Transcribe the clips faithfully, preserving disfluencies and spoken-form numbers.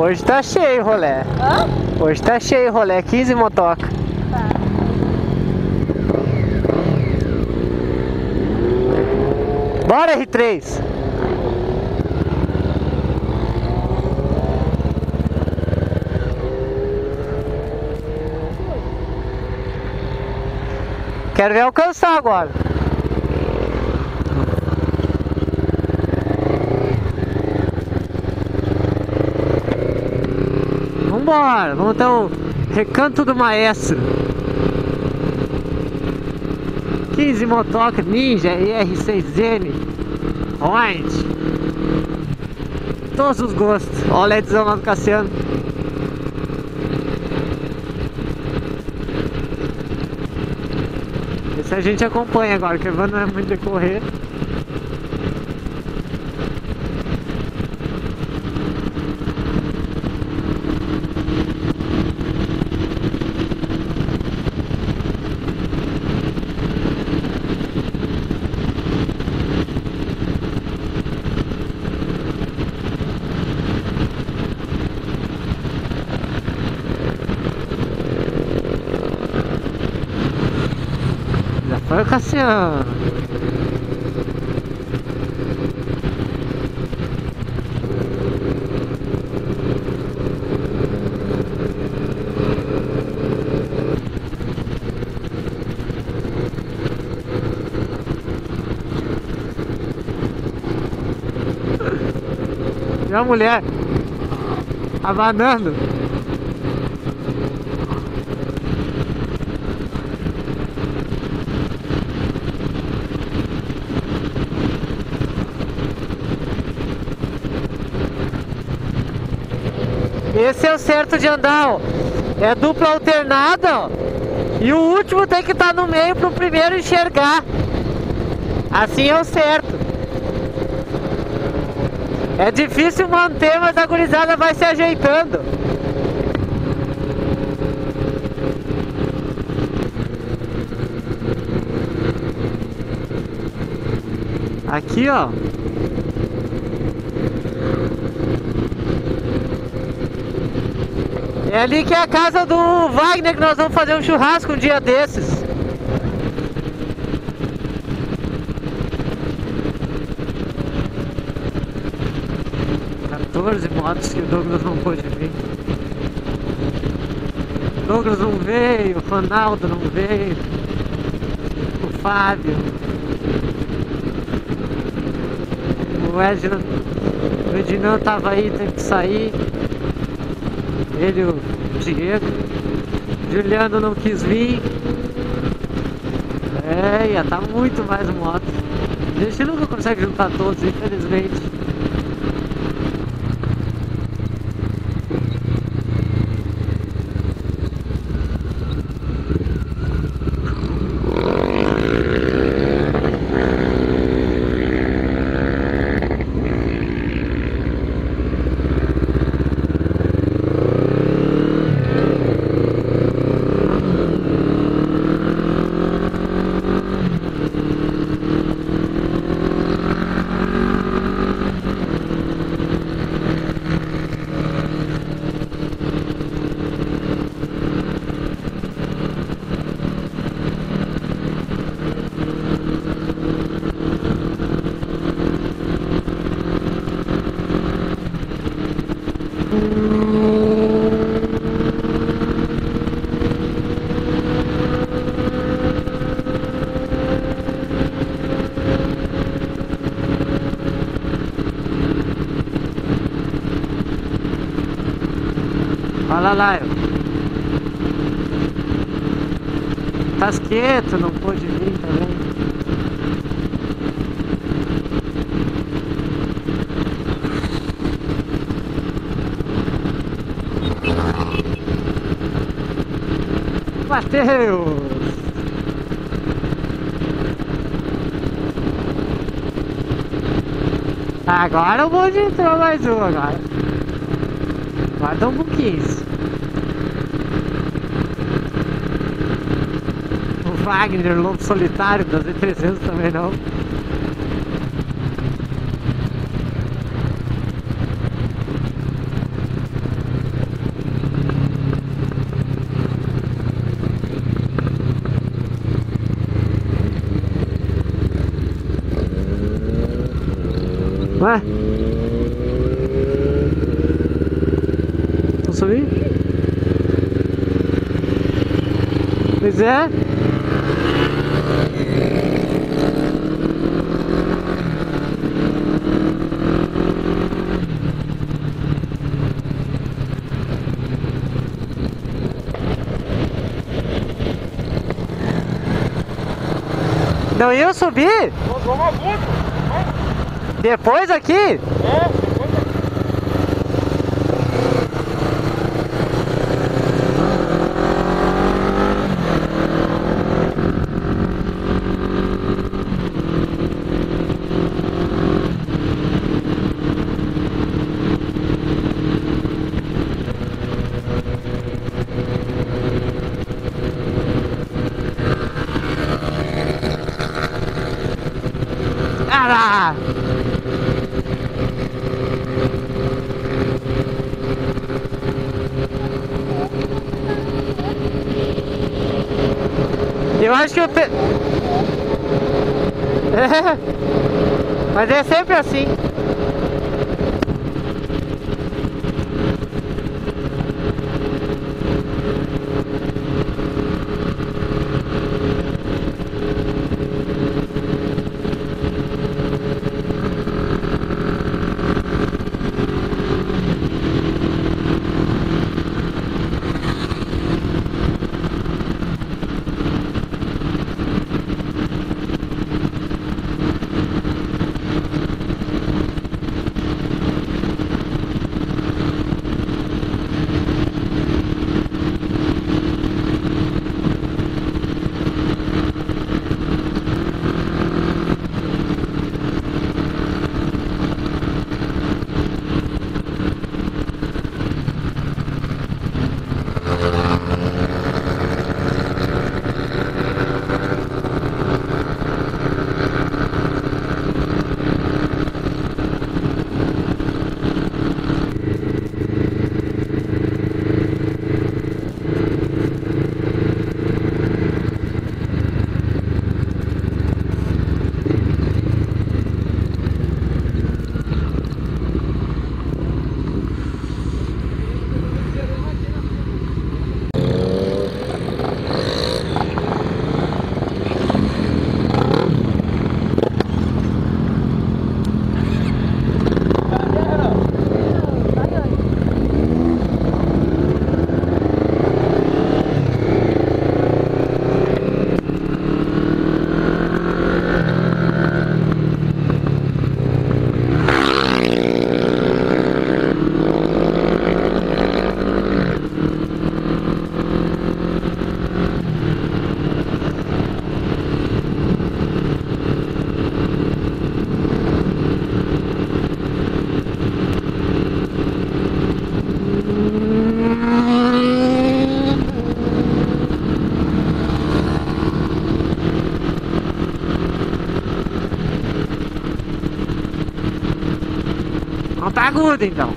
Hoje tá cheio o rolê. Hã? Hoje tá cheio o rolê, quinze motoca. Tá. Bora, R três! Quero ver alcançar agora. Vambora, vamos até o Recanto do Maestro. quinze motoca, Ninja, R seis N, Hornet. Todos os gostos. Olha o LEDzão lá do Cassiano. Esse a gente acompanha agora, que o Evandro não é muito de correr. Foi o Cassiano. E a mulher abanando. Esse é o certo de andar, ó. É dupla alternada, ó. E o último tem que estar no meio para o primeiro enxergar. Assim é o certo. É difícil manter, mas a gurizada vai se ajeitando. Aqui, ó. É ali que é a casa do Wagner, que nós vamos fazer um churrasco um dia desses. quatorze motos que o Douglas não pôde vir. O Douglas não veio, o Ronaldo não veio, o Fábio, o Ednan, o Ednan tava aí, teve que sair. Ele, o Diego, Juliano não quis vir. É, ia tá muito mais moto. A gente nunca consegue juntar todos, infelizmente. Fala lá, Tasqueto não pôde vir também. Mateus! Agora o bonde entrou mais um agora. Agora estão com quinze. O Wagner, lobo solitário, da Z trezentos também não. Ué? Não subi? Pois é. Não ia subir? Depois aqui? É, depois aqui. Ah! Eu acho que eu pe... É, mas é sempre assim. Não tá agudo então.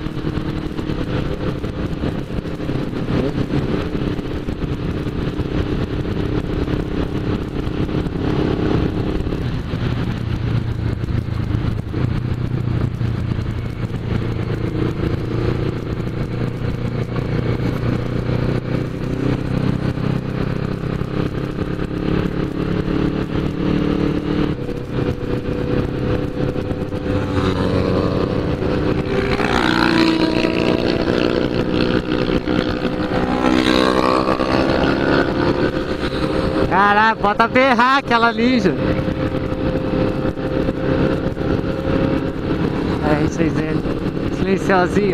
Caraca, bota berrar aquela ninja. É, isso aí, silenciosinho.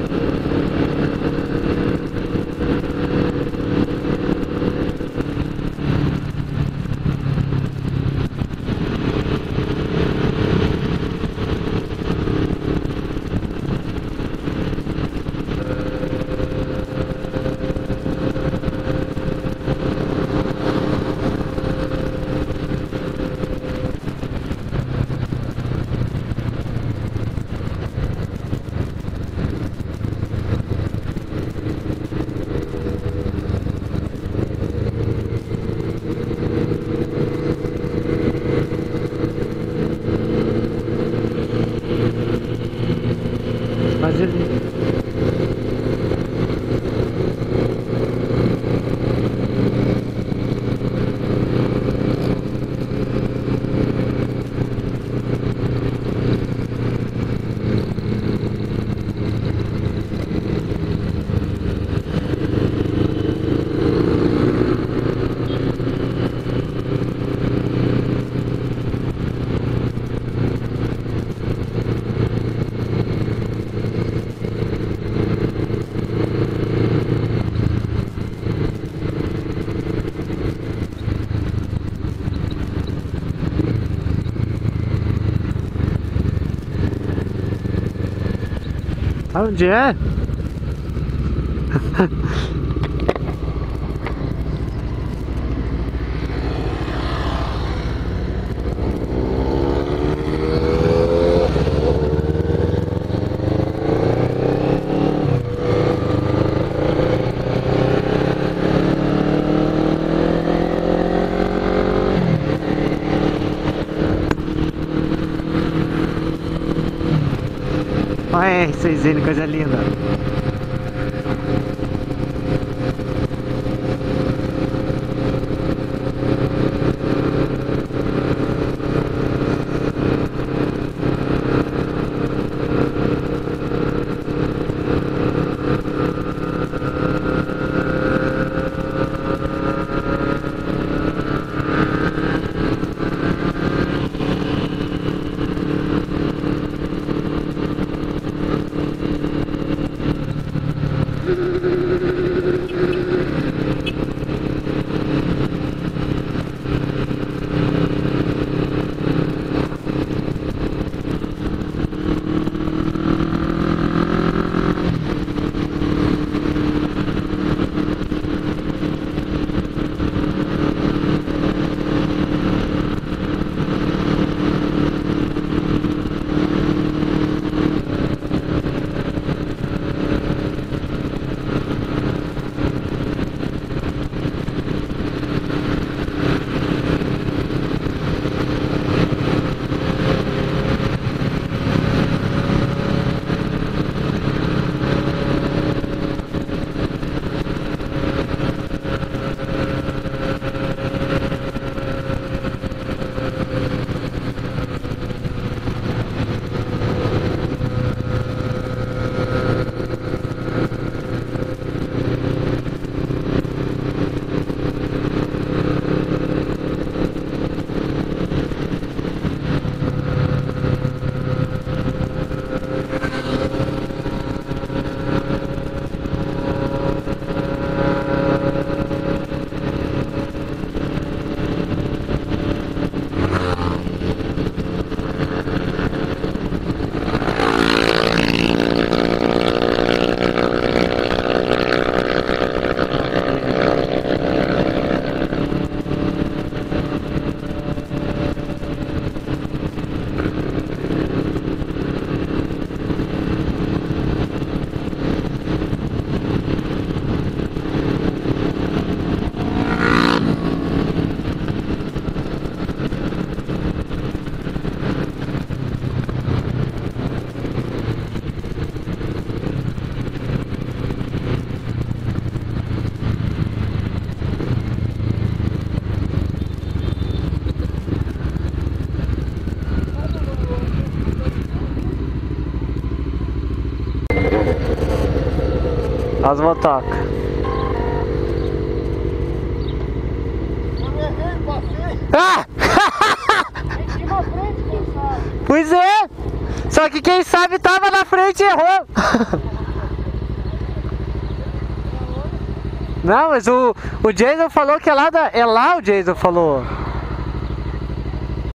Onde é? Olha vocês vendo, coisa linda. As motocas. Ah! Pois é! Só que quem sabe tava na frente e errou. Não, mas o, o Jason falou que é lá, da, é lá o Jason falou.